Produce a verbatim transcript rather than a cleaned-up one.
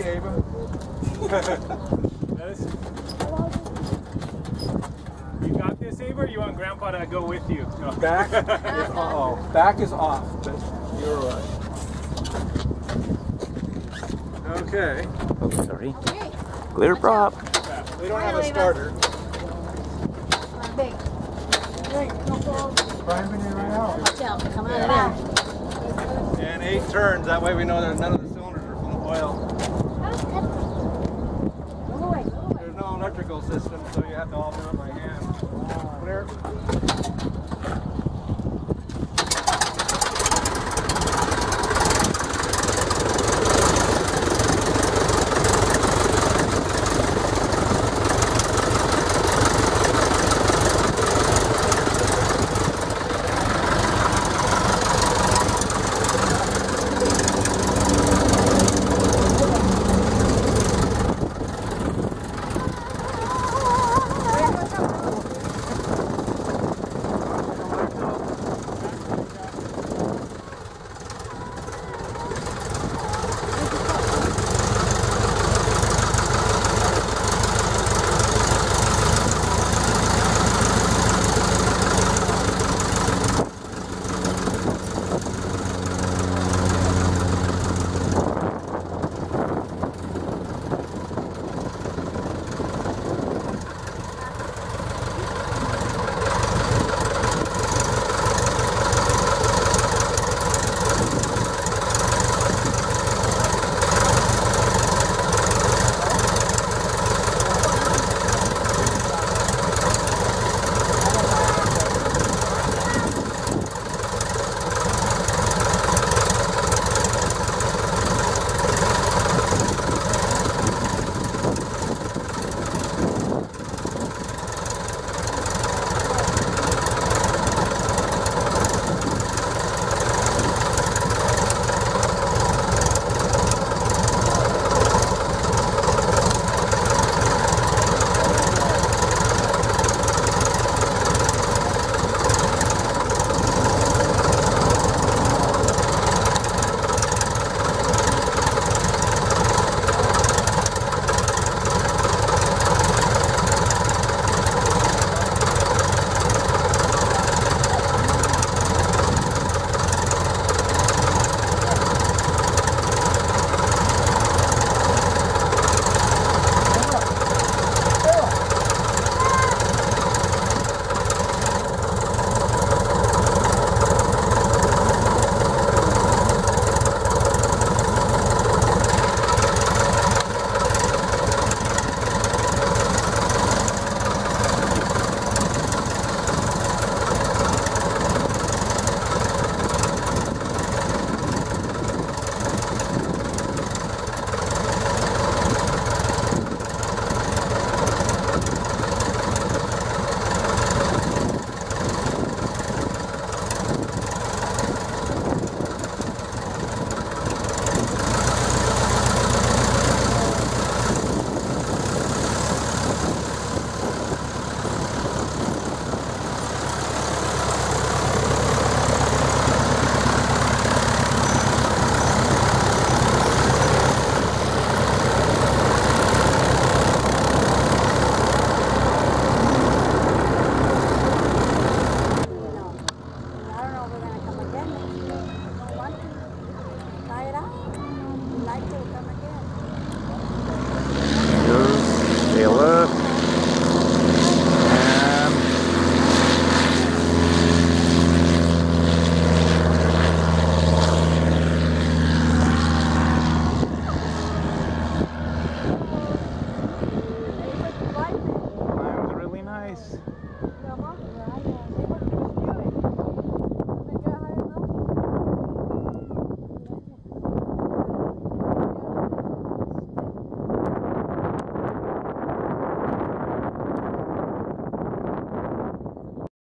Ava? You got this, Ava, or you want Grandpa to go with you? No. Back is, uh-oh. Back is off, but you're right. Okay. Oh, sorry. Clear prop. We don't have a starter. Big. Driving it right out. Watch out, come out of there. And eight turns, that way we know that none of the cylinders are full of oil. There's no electrical system, so you have to all do it by hand. Clear.